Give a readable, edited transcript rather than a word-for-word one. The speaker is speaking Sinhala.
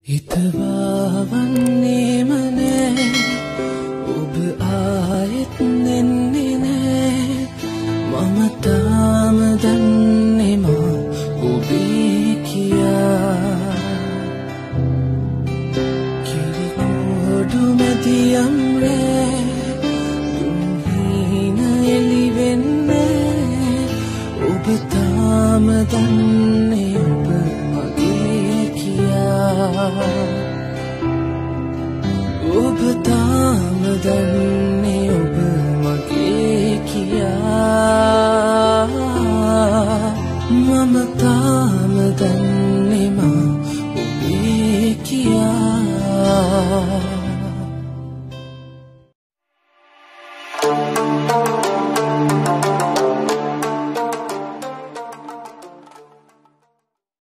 හිතවාවන්නේම නෑ ඔබ ආයෙත් නෙන්නේ නෑ මම තාම දන්නේ මා ඔබේ කියා කිරිකොඩු මැදියම් රෑ දුම්හීන එළි වෙන්නේ ඔබ තාම දන්නේ ඔබ මගේ කියා ඔබ තාම දන්නේ ඔබ මගේ කියා මම තාම දන්නේ